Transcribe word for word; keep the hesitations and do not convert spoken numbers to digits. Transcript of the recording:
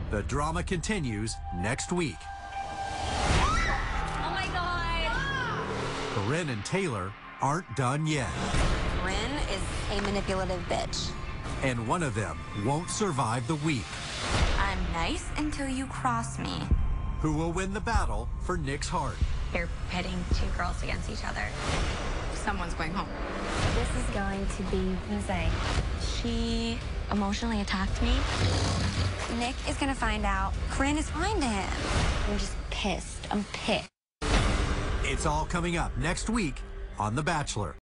The drama continues next week. Oh my God! Corinne and Taylor aren't done yet. Corinne is a manipulative bitch. And one of them won't survive the week. I'm nice until you cross me. Who will win the battle for Nick's heart? You're pitting two girls against each other. Someone's going home. This is going to be insane. She emotionally attacked me. Nick is gonna find out Corinne is fine to him. I'm just pissed. I'm pissed. It's all coming up next week on The Bachelor.